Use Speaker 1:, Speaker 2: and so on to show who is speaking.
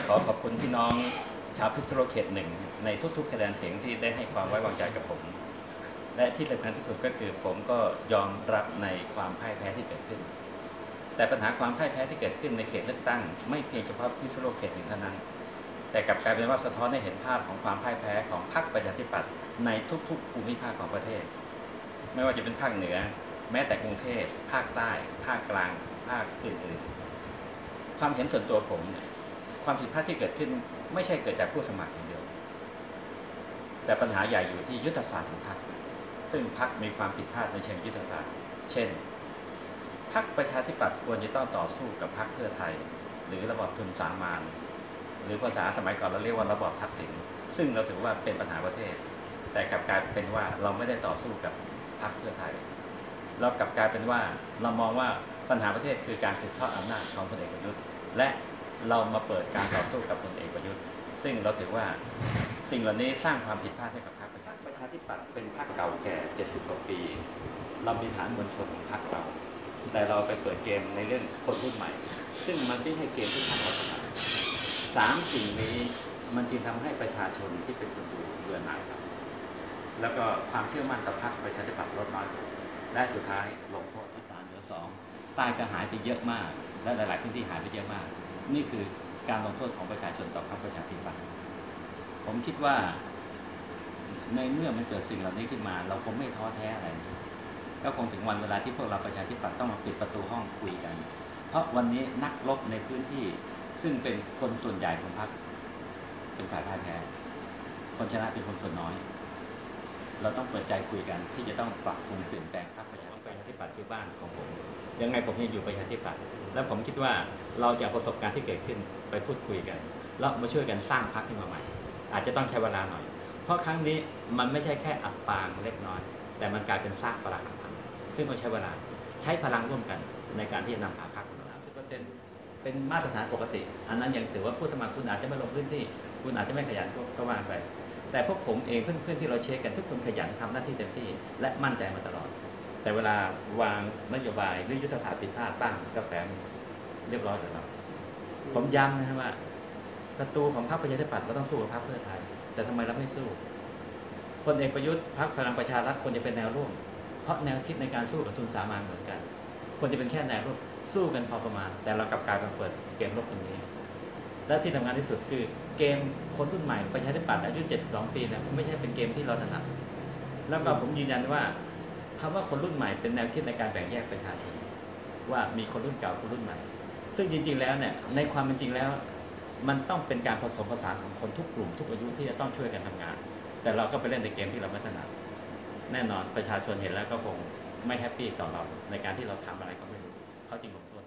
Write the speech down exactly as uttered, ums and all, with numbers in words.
Speaker 1: ขอขอบคุณพี่น้องชาวพิษณุโลกเขตหนึ่งในทุกๆคะแนนเสียงที่ได้ให้ความไว้วางใจกับผมและที่สำคัญที่สุดก็คือผมก็ยอมรับในความพ่ายแพ้ที่เกิดขึ้นแต่ปัญหาความพ่ายแพ้ที่เกิดขึ้นในเขตเลือกตั้งไม่เพียงเฉพาะพิษณุโลกเขตหนึ่งเท่านั้นแต่กลับกลายเป็นว่าสะท้อนให้เห็นภาพของความพ่ายแพ้ของพรรคประชาธิปัตย์ในทุกๆภูมิภาคของประเทศไม่ว่าจะเป็นภาคเหนือแม้แต่กรุงเทพภาคใต้ภาคกลางภาคอื่นๆความเห็นส่วนตัวผมเนี่ยความผิดพลาดที่เกิดขึ้นไม่ใช่เกิดจากผู้สมัครอย่างเดียวแต่ปัญหาใหญ่อยู่ที่ยุทธศาสตร์ของพรรคซึ่งพรรคมีความผิดพลาดในเชิงยุทธศาสตร์เช่นพรรคประชาธิปัตย์ควรจะต้องต่อสู้กับพรรคเพื่อไทยหรือระบอบทุนสามานหรือภาษาสมัยก่อนเราเรียกว่าระบอบทักษิณซึ่งเราถือว่าเป็นปัญหาประเทศแต่กลับกลายเป็นว่าเราไม่ได้ต่อสู้กับพรรคเพื่อไทยเรากลับกลายเป็นว่าเรามองว่าปัญหาประเทศคือการสืบทอดอำนาจของพลเอกประยุทธ์และเรามาเปิดการต่อสู้กับพลเอกประยุทธ์ซึ่งเราถือว่าสิ่งเหล่านี้สร้างความผิดพลาดให้กับพรรคประชาประชาธิปัตย์เป็นพรรคเก่าแก่เจ็ดสิบกว่าปีเรามีฐานมวลชนของพรรคเราแต่เราไปเปิดเกมในเรื่องคนรุ่นใหม่ซึ่งมันไม่ใช่เกมที่พรรคเราถนัดสามสิ่งนี้มันจึงทำให้ประชาชนที่เป็นคนดูเบื่อหน่ายครับแล้วก็ความเชื่อมั่นต่อพรรคประชาธิปัตย์ลดน้อยและสุดท้ายลงโทษอีสานเหนือสองใต้ก็หายไปเยอะมากและหลายๆพื้นที่หายไปเยอะมากนี่คือการลงโทษของประชาชนต่อพรรคประชาธิปัตย์ผมคิดว่าในเมื่อมันเกิดสิ่งเหล่านี้ขึ้นมาเราคงไม่ท้อแท้อะไรก็คงถึงวันเวลาที่พวกเราประชาธิปัตย์ต้องมาปิดประตูห้องคุยกันเพราะวันนี้นักรบในพื้นที่ซึ่งเป็นคนส่วนใหญ่ของพรรคเป็นฝ่ายพ่ายแพ้คนชนะเป็นคนส่วนน้อยเราต้องเปิดใจคุยกันที่จะต้องปรับปรุงเปลี่ยนแปลงพรรคประชาธิปัตย์ที่บ้านของผมยังไงผมยังอยู่ประชาธิปัตย์และผมคิดว่าเราจะประสบการณ์ที่เกิดขึ้นไปพูดคุยกันแล้วมาช่วยกันสร้างพรรคขึ้นมาใหม่อาจจะต้องใช้เวลาหน่อยเพราะครั้งนี้มันไม่ใช่แค่อับปางเล็กน้อยแต่มันกลายเป็นสร้างปรักหักพังซึ่งต้องใช้เวลาใช้พลังร่วมกันในการที่จะนำพาพรรคสามสิบเปอร์เซ็นต์เป็นมาตรฐานปกติอันนั้นยังถือว่าผู้สมัครคุณอาจจะไม่ลงพื้นที่คุณอาจจะไม่ขยันก็ว่าไปแต่พวกผมเองเพื่อนๆที่เราเช็คกันทุกคนขยันทำหน้าที่เต็มที่และมั่นใจมาตลอดแต่เวลาวางนโยบายหรือยุทธศาสตร์ผิดพลาดตั้งกระแสเรียบร้อยเลยครับผมย้ำนะครับว่าศัตรูของพรรคประชาธิปัตย์เราต้องสู้กับพรรคเพื่อไทยแต่ทำไมเราไม่สู้พลเอกประยุทธ์พรรคพลังประชารัฐควรจะเป็นแนวร่วมเพราะแนวคิดในการสู้กับทุนสามานเหมือนกันควรจะเป็นแค่แนวร่วมสู้กันพอประมาณแต่เรากลับกลายมาเปิดเกมรบตรงนี้และที่ทำงานที่สุดคือเกมคนรุ่นใหม่ประชาธิปัตย์อายุเจ็ดสิบสองปีเนี่ยไม่ใช่เป็นเกมที่เราถนัดแล้วก็ผมยืนยันว่าคำว่าคนรุ่นใหม่เป็นแนวคิดในการแบ่งแยกประชาชนว่ามีคนรุ่นเก่าคนรุ่นใหม่ซึ่งจริงๆแล้วเนี่ยในความเป็นจริงแล้วมันต้องเป็นการผสมผสานของคนทุกกลุ่มทุกอายุที่จะต้องช่วยกันทำงานแต่เราก็ไปเล่นในเกมที่เราไม่ถนัดแน่นอนประชาชนเห็นแล้วก็คงไม่แฮปปี้ต่อเราในการที่เราทำอะไรก็ไม่รู้เขาจึงลงโทษ